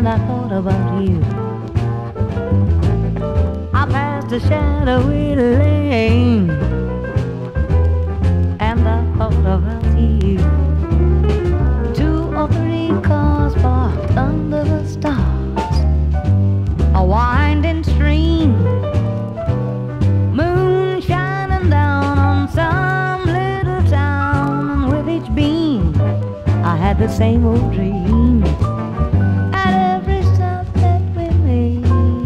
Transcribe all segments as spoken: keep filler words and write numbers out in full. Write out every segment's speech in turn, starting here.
and I thought about you. I passed a shadowy lane, and I thought about you. Two or three cars parked under the stars, a winding stream, moon shining down on some little town, and with each beam I had the same old dream. At every stop that we made,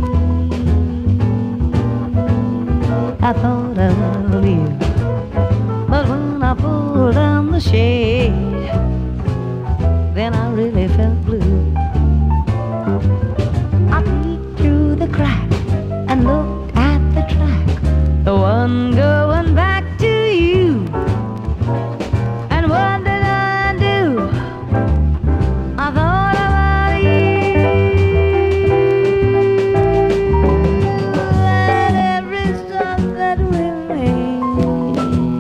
I thought of you. But when I pulled down the shade, then I really felt blue. I peeked through the crack and looked at the track, the one going back to you. And what did I do? I thought about you. At every stop that we made,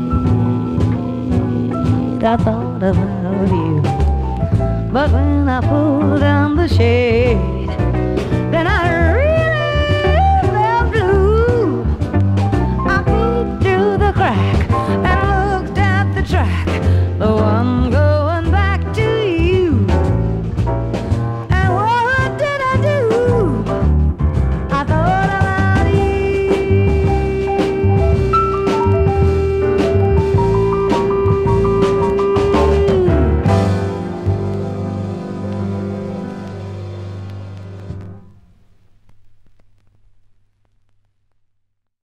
I thought about you. But when I pulled down the shade,